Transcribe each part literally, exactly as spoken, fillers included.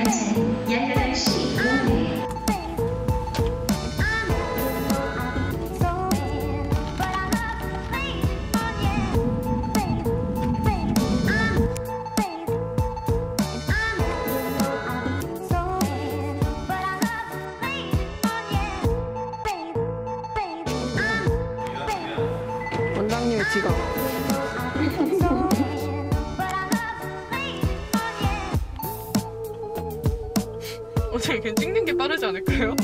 열차는 열여덟 시 오 분 원장님의 지갑. 어차피 그냥 찍는 게 빠르지 않을까요?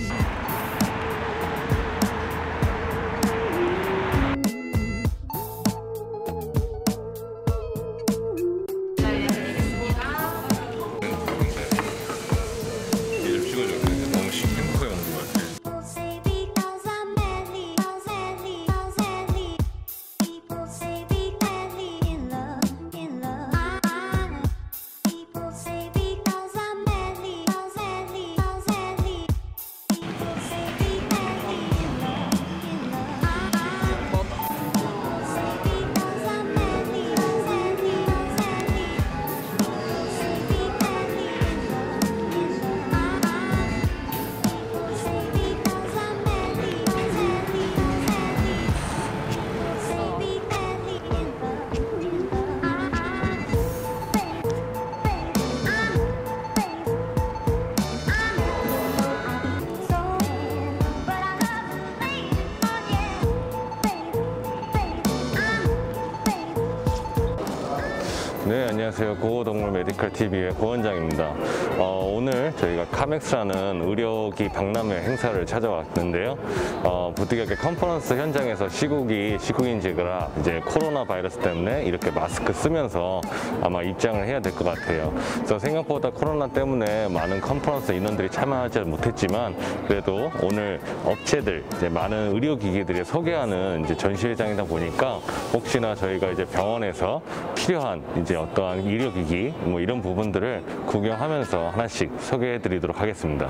네, 안녕하세요. 고고동물 메디컬 티비의 고원장입니다. 어, 오늘 저희가 카맥스라는 의료기 박람회 행사를 찾아왔는데요. 어, 부득이하게 컨퍼런스 현장에서 시국이 시국인지라 이제 코로나 바이러스 때문에 이렇게 마스크 쓰면서 아마 입장을 해야 될 것 같아요. 그래서 생각보다 코로나 때문에 많은 컨퍼런스 인원들이 참여하지 못했지만 그래도 오늘 업체들, 이제 많은 의료기기들이 소개하는 이제 전시회장이다 보니까 혹시나 저희가 이제 병원에서 필요한 이제 어떠한 의료기기 뭐 이런 부분들을 구경하면서 하나씩 소개해 드리도록 하겠습니다.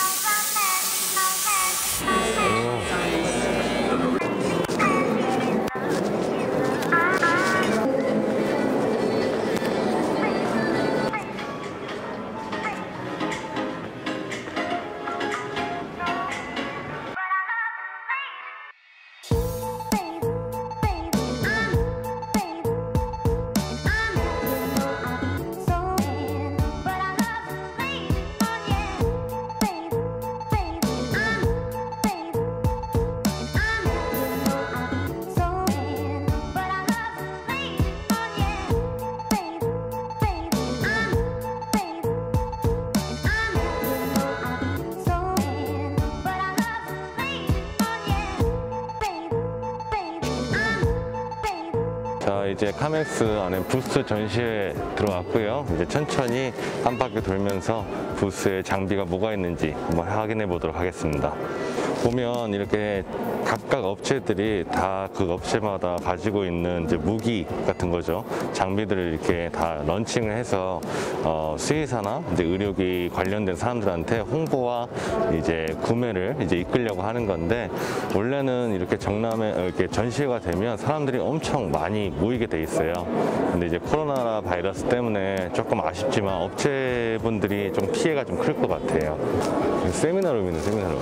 자, 이제 카맥스 안에 부스 전시회에 들어왔고요. 이제 천천히 한 바퀴 돌면서 부스에 장비가 뭐가 있는지 한번 확인해 보도록 하겠습니다. 보면 이렇게 각각 업체들이 다 그 업체마다 가지고 있는 이제 무기 같은 거죠. 장비들을 이렇게 다 런칭을 해서 어, 수의사나 이제 의료기 관련된 사람들한테 홍보와 이제 구매를 이제 이끌려고 하는 건데, 원래는 이렇게 정남에 이렇게 전시회가 되면 사람들이 엄청 많이 모이게 돼 있어요. 근데 이제 코로나 바이러스 때문에 조금 아쉽지만 업체분들이 좀 피해가 좀 클 것 같아요. 세미나룸이네, 세미나룸.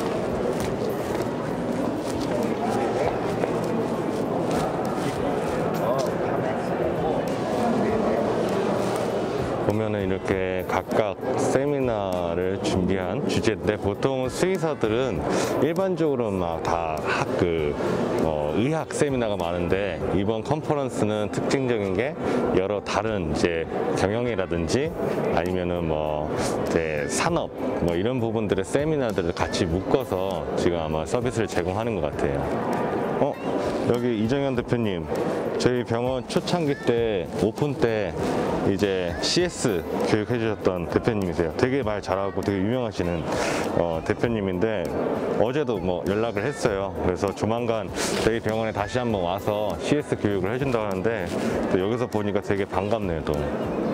보면은 이렇게 각각 세미나를 준비한 주제인데, 보통 수의사들은 일반적으로 막 다 그 어, 의학 세미나가 많은데, 이번 컨퍼런스는 특징적인 게 여러 다른 이제 경영이라든지 아니면은 뭐 이제 산업 뭐 이런 부분들의 세미나들을 같이 묶어서 지금 아마 서비스를 제공하는 것 같아요. 어? 여기 이정현 대표님, 저희 병원 초창기 때 오픈 때 이제 씨에스 교육해 주셨던 대표님이세요. 되게 말 잘하고 되게 유명하시는 어, 대표님인데 어제도 뭐 연락을 했어요. 그래서 조만간 저희 병원에 다시 한번 와서 씨에스 교육을 해준다고 하는데, 또 여기서 보니까 되게 반갑네요. 또.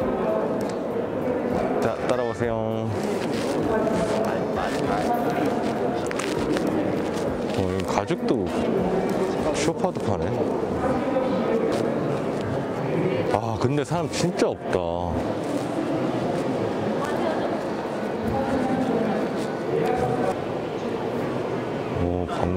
자, 따라오세요. 어, 여기 가죽도 쇼파도 파네. 아, 근데 사람 진짜 없다.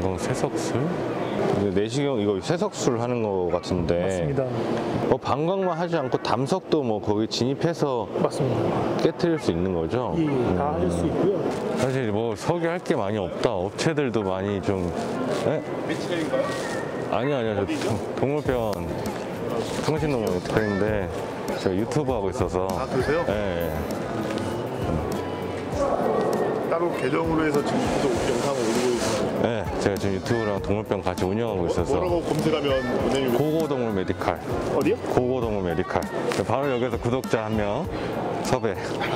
관광 새석술? 내시경 이거 새석술 하는 거 같은데. 맞습니다. 뭐 관광만 하지 않고 담석도 뭐 거기 진입해서 맞습니다. 깨트릴 수 있는 거죠? 예, 다 하실 수 있고요. 사실 뭐 소개할 게 많이 없다. 업체들도 많이 좀. 네? 매체인가요? 아니요, 아니요. 저 동- 동물병원 통신동물 메디칼인데 제가 유튜브 하고 있어서. 아, 그러세요? 네. 따로 계정으로 해서 지금 계속 영상을 올리고 있어요. 네, 제가 지금 유튜브랑 동물병 같이 운영하고 있어서. 뭐라고 검색하면 은행이 고고동물 메디칼. 어디요? 고고동물 메디칼. 바로 여기서 구독자 한 명 섭외.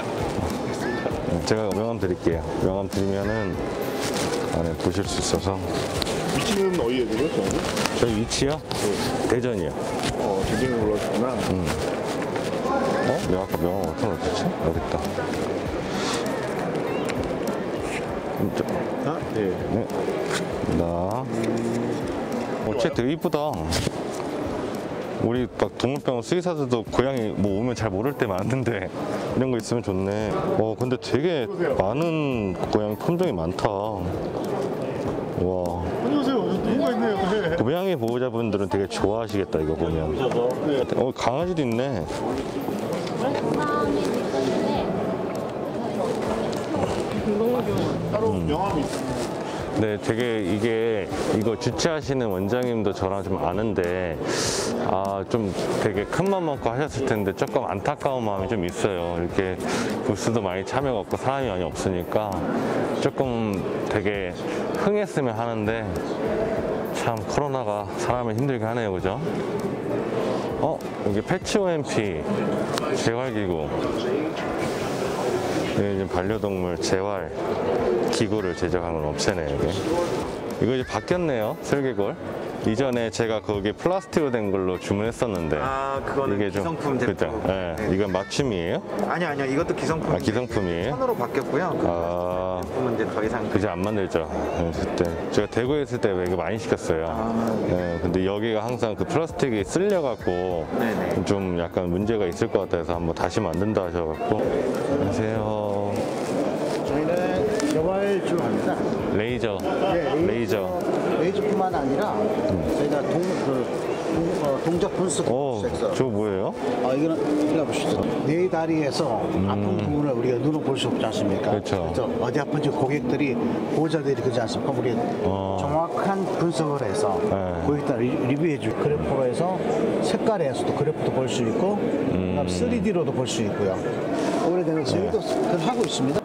제가 명함 드릴게요. 명함 드리면은 안에 보실 수 있어서. 위치는 어디에 되죠? 저는? 저희 위치요? 대전이요. 어, 대전에 올라왔구나. 어? 내가 아까 명함 어디서 넣었지? 여기 있다. 진짜. 아, 네. 네. 나. 어, 쟤 되게 이쁘다. 우리 막 동물병원 수의사들도 고양이 뭐 오면 잘 모를 때 많은데 이런 거 있으면 좋네. 어, 근데 되게 많은 고양이 품종이 많다. 와. 안녕하세요. 누군가 있네요. 네. 고양이 보호자분들은 되게 좋아하시겠다, 이거 보면. 어, 강아지도 있네. 따로 명함이 있어요. 네, 되게 이게 이거 주최하시는 원장님도 저랑 좀 아는데 아, 좀 되게 큰 맘 먹고 하셨을 텐데 조금 안타까운 마음이 좀 있어요. 이렇게 부스도 많이 참여가 없고 사람이 많이 없으니까 조금 되게 흥했으면 하는데 참 코로나가 사람을 힘들게 하네요, 그죠? 어, 여기 패치오엠피 재활기구. 네, 이제 반려동물 재활 기구를 제작하는 업체네요, 이게. 이거 이제 바뀌었네요, 설계골. 이전에 제가 거기 플라스틱으로 된 걸로 주문했었는데. 아, 그거는 이게 좀- 기성품 제품. 그죠? 네. 네. 이건 맞춤이에요? 아니요, 아니요. 이것도 기성품. 아, 기성품이에요? 천으로 바뀌었고요. 그 아, 제품은 이제 더 이상 그제 안 만들죠. 네, 그때 제가 대구에 있을 때 이거 많이 시켰어요. 아, 네, 근데 여기가 항상 그 플라스틱이 쓸려갖고 네네. 좀 약간 문제가 있을 것 같아서 한번 다시 만든다 하셔갖고. 안녕하세요. 저희는 여발주합니다. 레이저. 네, 레이저. 레이저뿐만 아니라 저희가 동, 그, 동, 어, 동작 분석 오, 섹서. 저거 뭐예요? 어, 이거는 이거 보시죠. 네 다리에서 아픈 부분을 우리가 눈으로 볼 수 없지 않습니까? 음. 그렇죠. 그래서 어디 아픈지 고객들이 보호자들이 그러지 않습니까? 우리 어. 정확한 분석을 해서 네. 고객들 리뷰해 줄 그래프로 해서 색깔에서도 그래프도 볼 수 있고 그다음 쓰리디로도 볼 수 있고요. 오래된 저희도 그걸 하고 있습니다.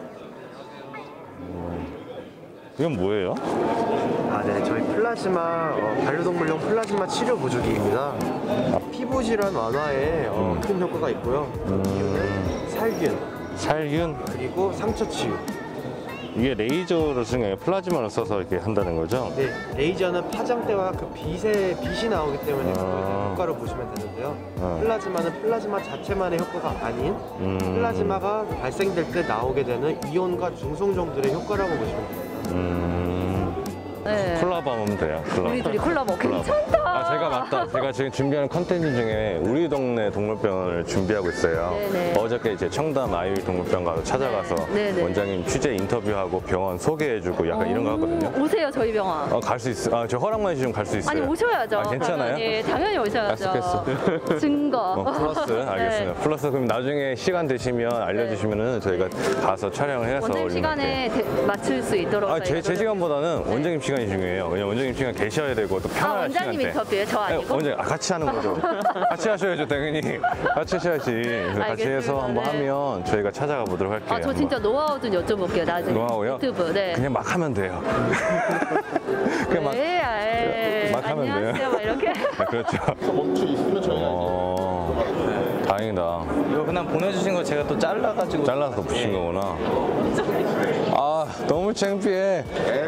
이건 뭐예요? 아, 네. 저희 플라즈마 어, 반려동물용 플라즈마 치료 보조기입니다. 피부 질환 완화에 어, 음. 큰 효과가 있고요. 이유는 살균 살균? 그리고 상처 치유. 이게 레이저를 쓰는 게 아니라 플라즈마를 써서 이렇게 한다는 거죠? 네, 레이저는 파장대와 그 빛의 빛이 나오기 때문에 그 아. 효과를 보시면 되는데요. 아. 플라즈마는 플라즈마 자체만의 효과가 아닌 음. 플라즈마가 발생될 때 나오게 되는 이온과 중성종들의 효과라고 보시면 됩니다. 음. 네. 콜라보 하면 돼요. 콜라보. 우리 둘이 콜라보 콜라보. 괜찮다. 아, 제가 맞다. 제가 지금 준비하는 컨텐츠 중에 우리 동네 동물병원을 준비하고 있어요. 네네. 어저께 이제 청담 아이위 동물병원 가서 찾아가서 네네. 원장님 취재 인터뷰하고 병원 소개해주고 약간 이런 거 하거든요. 오세요 저희 병원. 어, 갈 수 있어. 아, 저 허락만 해주시면 갈 수 있어요. 아니 오셔야죠. 아, 괜찮아요? 당연히, 당연히 오셔야죠. 약속했어. 증거. 어, 플러스 알겠습니다. 네. 플러스 그럼 나중에 시간 되시면 알려주시면은 저희가 가서 촬영을 해서 원장님 올리는 시간에 대- 맞출 수 있도록. 아, 제, 저희가 제 시간보다는 원장님 시간이 중요해요. 왜냐면 원장님 시간 계셔야 되고 또 아 편안한 원장님 시간대. 인터뷰에 저 네, 아니고. 원장님 아, 같이 하는 거죠. 같이 하셔야죠, 당연히. 같이 하셔야지. 그래서 같이 알겠습니다. 해서 한번 네. 하면 저희가 찾아가 보도록 할게요. 아 저 진짜 노하우 좀 여쭤볼게요 나중에. 노하우요? 유튜브. 네. 그냥 막 하면 돼요. 그냥 막. 네, 아, 막 하면 돼요. 안녕하세요. 막 이렇게. 네, 그렇죠. 멈춰 있으면 저희가 어, 다행이다. 이거 그냥 보내주신 거 제가 또 잘라가지고 잘라서 붙인 거구나. 아, 너무 창피해.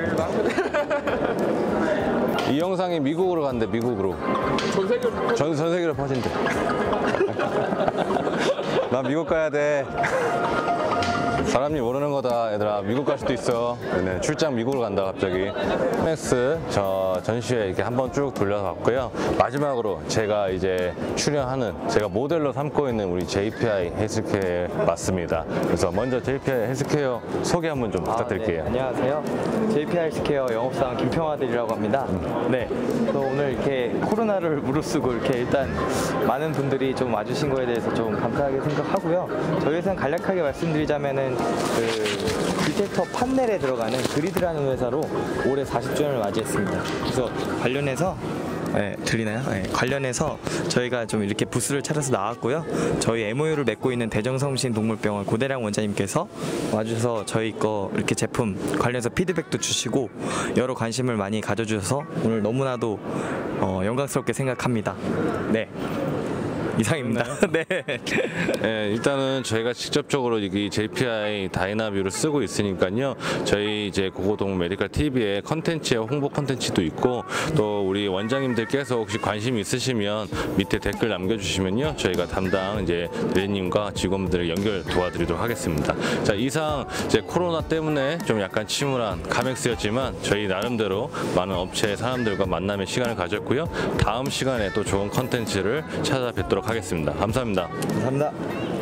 이 영상이 미국으로 간대, 미국으로. 전 세계로. 전, 전 세계로 퍼진대. 나 미국 가야 돼. 사람이 모르는 거다 얘들아. 미국 갈 수도 있어. 네, 출장 미국으로 간다 갑자기. 맥스 저 전시회 이렇게 한번 쭉 돌려봤고요. 마지막으로 제가 이제 출연하는 제가 모델로 삼고 있는 우리 제이피아이 헬스케어에 맞습니다. 그래서 먼저 제이피아이 헬스케어 소개 한번 좀 부탁드릴게요. 아, 네. 안녕하세요. 제이피아이 헬스케어 영업사원 김평화들이라고 합니다. 네. 또 오늘 이렇게 코로나를 무릅쓰고 이렇게 일단 많은 분들이 좀 와주신 거에 대해서 좀 감사하게 생각하고요. 저희 회사는 간략하게 말씀드리자면은 그 디텍터 판넬에 들어가는 그리드라는 회사로 올해 사십 주년을 맞이했습니다. 그래서 관련해서 네, 들리나요? 네, 관련해서 저희가 좀 이렇게 부스를 차려서 나왔고요. 저희 엠오유를 맺고 있는 대정성신 동물병원 고대량 원장님께서 와주셔서 저희 거 이렇게 제품 관련해서 피드백도 주시고 여러 관심을 많이 가져주셔서 오늘 너무나도 어, 영광스럽게 생각합니다. 네. 이상입니다. 네. 네, 일단은 저희가 직접적으로 이 제이피아이 다이나뷰를 쓰고 있으니까요. 저희 이제 고고동물 메디컬 티비에 컨텐츠에 홍보 컨텐츠도 있고 또 우리 원장님들께서 혹시 관심 있으시면 밑에 댓글 남겨주시면요. 저희가 담당 이제 대리님과 직원분들을 연결 도와드리도록 하겠습니다. 자, 이상 이제 코로나 때문에 좀 약간 침울한 카맥스였지만 저희 나름대로 많은 업체 사람들과 만남의 시간을 가졌고요. 다음 시간에 또 좋은 컨텐츠를 찾아뵙도록 하겠습니다. 감사합니다. 감사합니다.